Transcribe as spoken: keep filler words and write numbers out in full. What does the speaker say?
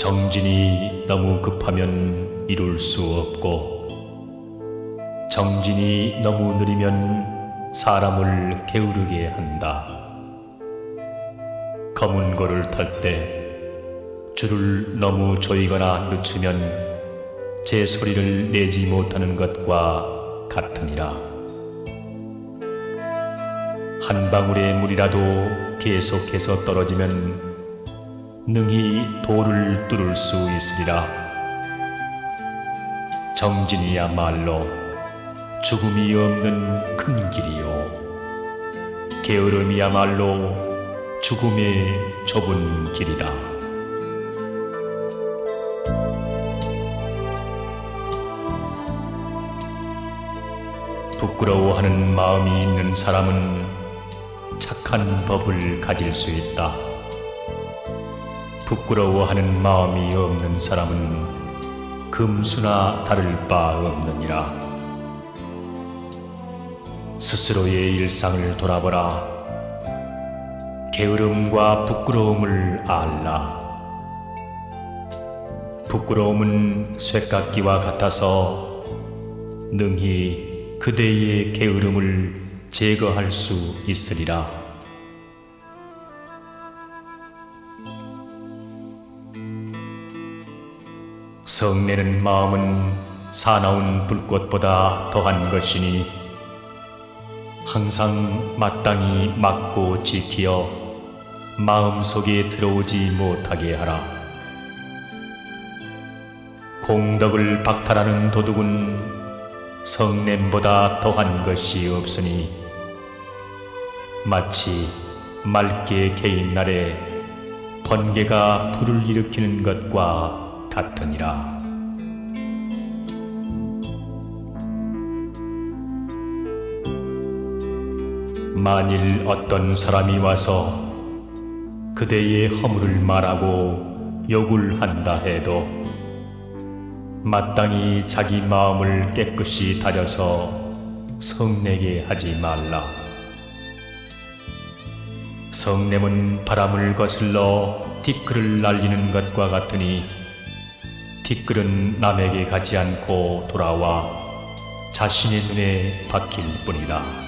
정진이 너무 급하면 이룰 수 없고, 정진이 너무 느리면 사람을 게으르게 한다. 검은 고를 탈 때 줄을 너무 조이거나 늦추면 제 소리를 내지 못하는 것과 같으니라. 한 방울의 물이라도 계속해서 떨어지면 능히 돌을 뚫을 수 있으리라. 정진이야말로 죽음이 없는 큰 길이요, 게으름이야말로 죽음의 좁은 길이다. 부끄러워하는 마음이 있는 사람은 착한 법을 가질 수 있다. 부끄러워하는 마음이 없는 사람은 금수나 다를 바 없느니라. 스스로의 일상을 돌아보라. 게으름과 부끄러움을 알라. 부끄러움은 쇳깎이와 같아서 능히 그대의 게으름을 제거할 수 있으리라. 성내는 마음은 사나운 불꽃보다 더한 것이니 항상 마땅히 막고 지키어 마음속에 들어오지 못하게 하라. 공덕을 박탈하는 도둑은 성냄보다 더한 것이 없으니 마치 맑게 개인 날에 번개가 불을 일으키는 것과 같으니라. 만일 어떤 사람이 와서 그대의 허물을 말하고 욕을 한다 해도 마땅히 자기 마음을 깨끗이 다져서 성내게 하지 말라. 성냄은 바람을 거슬러 티끌을 날리는 것과 같으니 티끌은 남에게 가지 않고 돌아와 자신의 눈에 박힐 뿐이다.